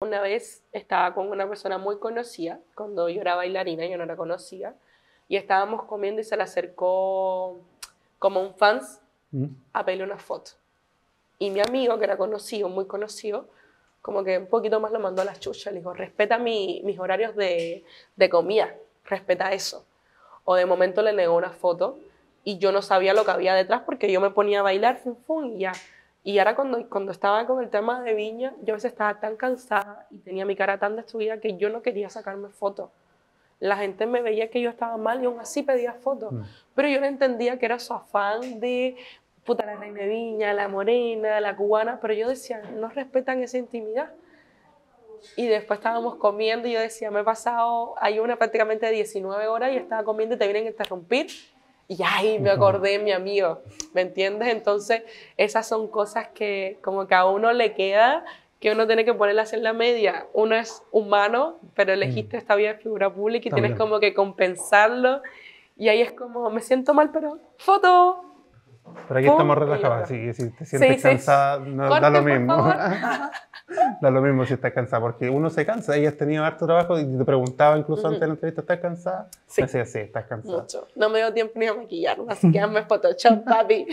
una vez estaba con una persona muy conocida, cuando yo era bailarina, yo no la conocía, y estábamos comiendo y se le acercó como un fans a pedirle una foto. Y mi amigo, que era conocido, muy conocido, como que un poquito más lo mandó a las chuchas. Le dijo, respeta mis horarios de comida, respeta eso. O de momento le negó una foto y yo no sabía lo que había detrás porque yo me ponía a bailar, fum, fum, y ya. Y ahora cuando estaba con el tema de Viña, yo a veces estaba tan cansada y tenía mi cara tan destruida que yo no quería sacarme fotos. La gente me veía que yo estaba mal y aún así pedía fotos. Pero yo no entendía que era su afán de, puta, la reina de Viña, la morena, la cubana, pero yo decía, no respetan esa intimidad. Y después estábamos comiendo y yo decía, me he pasado, hay una prácticamente de 19 horas y estaba comiendo y te vienen a interrumpir. Y ahí me acordé de mi amigo, ¿me entiendes? Entonces, esas son cosas que como que a uno le queda, que uno tiene que ponerlas en la media. Uno es humano, pero elegiste esta vida de figura pública y También. tienes como que compensarlo. Y ahí es como, me siento mal, pero foto. Pero aquí Pum, estamos y relajados, ahora. así que si te sientes Sí. cansada, no, da Corte, lo por mismo. favor. Da lo mismo si estás cansada, porque uno se cansa. Ella has tenido harto trabajo y te preguntaba incluso antes de la entrevista, ¿estás cansada? Sí. Me decía, sí, estás cansada. Mucho. No me dio tiempo ni a maquillarme, así que hazme Photoshop, papi.